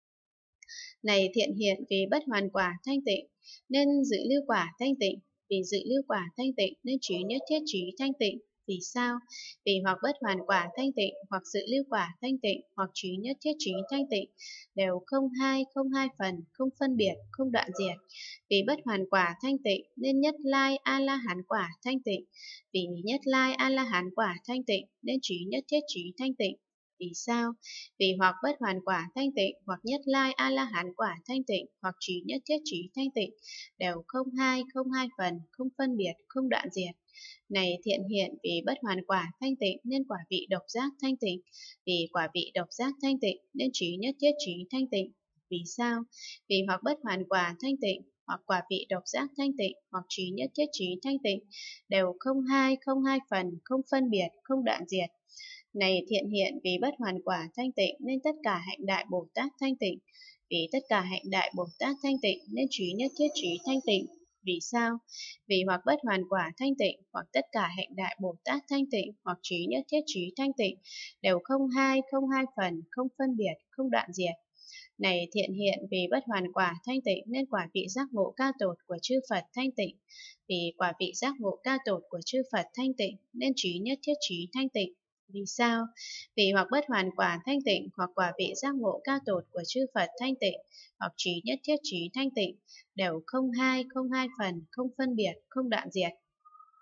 Này thiện hiện, vì bất hoàn quả thanh tịnh nên dự lưu quả thanh tịnh, vì dự lưu quả thanh tịnh nên trí nhất thiết trí thanh tịnh. Vì sao? Vì hoặc bất hoàn quả thanh tịnh, hoặc dự lưu quả thanh tịnh, hoặc trí nhất thiết trí thanh tịnh, đều không hai phần, không phân biệt, không đoạn diệt. Vì bất hoàn quả thanh tịnh nên nhất lai a la hán quả thanh tịnh, vì nhất lai a la hán quả thanh tịnh nên trí nhất thiết trí thanh tịnh. Vì sao? Vì hoặc bất hoàn quả thanh tịnh, hoặc nhất lai a la hán quả thanh tịnh, hoặc trí nhất thiết trí thanh tịnh, đều không hai phần, không phân biệt, không đoạn diệt. Này thiện hiện, vì bất hoàn quả thanh tịnh nên quả vị độc giác thanh tịnh, vì quả vị độc giác thanh tịnh nên trí nhất thiết trí thanh tịnh. Vì sao? Vì hoặc bất hoàn quả thanh tịnh, hoặc quả vị độc giác thanh tịnh, hoặc trí nhất thiết trí thanh tịnh, đều không hai phần, không phân biệt, không đoạn diệt. Này thiện hiện, vì bất hoàn quả thanh tịnh nên tất cả hạnh đại Bồ Tát thanh tịnh, vì tất cả hạnh đại Bồ Tát thanh tịnh nên trí nhất thiết trí thanh tịnh. Vì sao? Vì hoặc bất hoàn quả thanh tịnh, hoặc tất cả hạnh đại Bồ Tát thanh tịnh, hoặc trí nhất thiết trí thanh tịnh, đều không hai phần, không phân biệt, không đoạn diệt. Này thiện hiện, vì bất hoàn quả thanh tịnh nên quả vị giác ngộ cao tột của chư Phật thanh tịnh, vì quả vị giác ngộ cao tột của chư Phật thanh tịnh nên trí nhất thiết trí thanh tịnh. Vì sao? Vì hoặc bất hoàn quả thanh tịnh, hoặc quả vị giác ngộ cao tột của chư Phật thanh tịnh, hoặc trí nhất thiết trí thanh tịnh, đều không hai phần, không phân biệt, không đoạn diệt.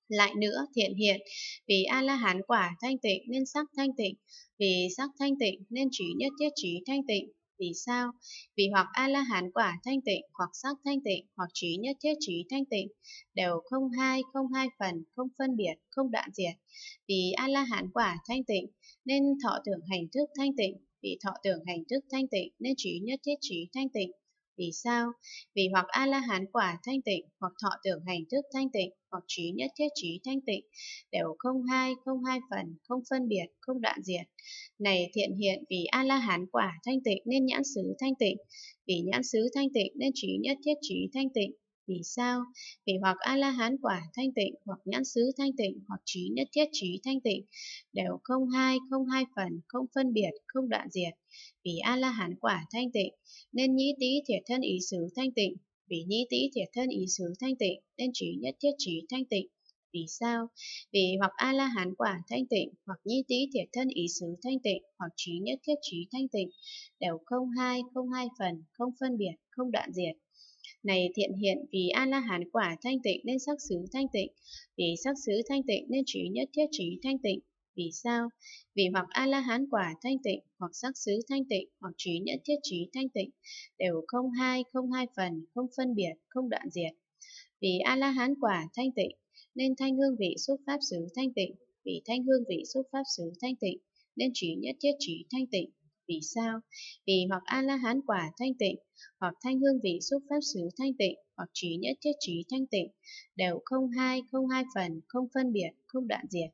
Lại nữa, thiện hiện, vì A-la-hán quả thanh tịnh nên sắc thanh tịnh, vì sắc thanh tịnh nên trí nhất thiết trí thanh tịnh. Vì sao? Vì hoặc A-la-hán quả thanh tịnh, hoặc sắc thanh tịnh, hoặc trí nhất thiết trí thanh tịnh, đều không hai phần, không phân biệt, không đoạn diệt. Vì A-la-hán quả thanh tịnh nên thọ tưởng hành thức thanh tịnh, vì thọ tưởng hành thức thanh tịnh nên trí nhất thiết trí thanh tịnh. Vì sao? Vì hoặc A-la-hán quả thanh tịnh, hoặc thọ tưởng hành thức thanh tịnh, hoặc trí nhất thiết trí thanh tịnh, đều không hai phần, không phân biệt, không đoạn diệt. Này thiện hiện, vì A-la-hán quả thanh tịnh nên nhãn xứ thanh tịnh, vì nhãn xứ thanh tịnh nên trí nhất thiết trí thanh tịnh. Vì sao? Vì hoặc A-la-hán quả thanh tịnh, hoặc nhãn xứ thanh tịnh, hoặc trí nhất thiết trí thanh tịnh, đều không hai phần, không phân biệt, không đoạn diệt. Vì A-la-hán quả thanh tịnh nên nhĩ tý thiệt thân ý xứ thanh tịnh, vì nhĩ tý thiệt thân ý xứ thanh tịnh nên trí nhất thiết trí thanh tịnh. Vì sao? Vì hoặc A-la-hán quả thanh tịnh, hoặc nhĩ tý thiệt thân ý xứ thanh tịnh, hoặc trí nhất thiết trí thanh tịnh, đều không hai phần, không phân biệt, không đoạn diệt. Này thiện hiện, vì A-la-hán quả thanh tịnh nên sắc xứ thanh tịnh, vì sắc xứ thanh tịnh nên trí nhất thiết trí thanh tịnh. Vì sao? Vì hoặc A-la-hán quả thanh tịnh, hoặc sắc xứ thanh tịnh, hoặc trí nhất thiết trí thanh tịnh, đều không hai phần, không phân biệt, không đoạn diệt. Vì A-la-hán quả thanh tịnh nên thanh hương vị xúc pháp xứ thanh tịnh, vì thanh hương vị xúc pháp xứ thanh tịnh nên trí nhất thiết trí thanh tịnh. Vì sao? Vì hoặc A-la-hán quả thanh tịnh, hoặc thanh hương vị xúc pháp xứ thanh tịnh, hoặc trí nhất thiết trí thanh tịnh, đều không hai phần, không phân biệt, không đoạn diệt.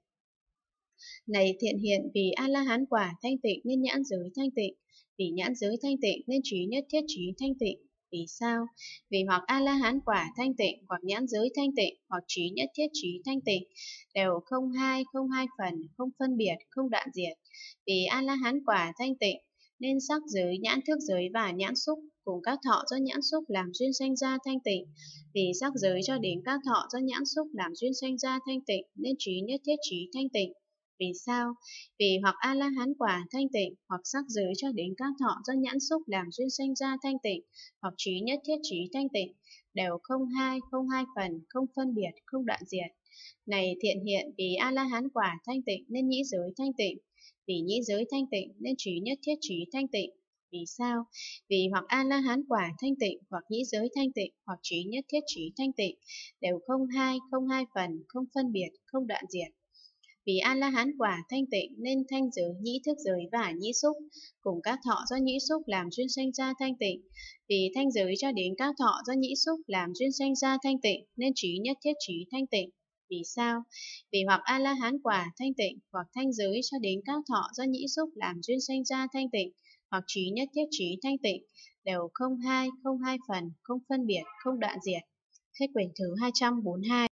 Này thiện hiện, vì A-la-hán quả thanh tịnh nên nhãn giới thanh tịnh, vì nhãn giới thanh tịnh nên trí nhất thiết trí thanh tịnh. Vì sao? Vì hoặc A-la-hán quả thanh tịnh, hoặc nhãn giới thanh tịnh, hoặc trí nhất thiết trí thanh tịnh, đều không hai phần, không phân biệt, không đoạn diệt. Vì A-la-hán quả thanh tịnh nên sắc giới, nhãn thức giới và nhãn xúc cùng các thọ do nhãn xúc làm duyên sanh ra thanh tịnh. Vì sắc giới cho đến các thọ do nhãn xúc làm duyên sanh ra thanh tịnh nên trí nhất thiết trí thanh tịnh. Vì sao? Vì hoặc A-la-hán quả thanh tịnh, hoặc sắc giới cho đến các thọ do nhãn xúc làm duyên sanh ra thanh tịnh, hoặc trí nhất thiết trí thanh tịnh, đều không hai phần, không phân biệt, không đoạn diệt. Này thiện hiện, vì A-la-hán quả thanh tịnh nên nhĩ giới thanh tịnh, vì nhĩ giới thanh tịnh nên trí nhất thiết trí thanh tịnh. Vì sao? Vì hoặc A-la-hán quả thanh tịnh, hoặc nhĩ giới thanh tịnh, hoặc trí nhất thiết trí thanh tịnh, đều không hai phần, không phân biệt, không đoạn diệt. Vì A-la-hán quả thanh tịnh nên thanh giới, nhĩ thức giới và nhĩ xúc cùng các thọ do nhĩ xúc làm duyên sanh ra thanh tịnh. Vì thanh giới cho đến các thọ do nhĩ xúc làm duyên sanh ra thanh tịnh nên trí nhất thiết trí thanh tịnh. Vì sao? Vì hoặc A-la-hán quả thanh tịnh, hoặc thanh giới cho đến các thọ do nhĩ xúc làm duyên sanh ra thanh tịnh, hoặc trí nhất thiết trí thanh tịnh, đều không hai phần, không phân biệt, không đoạn diệt. Hết quyển thứ 242.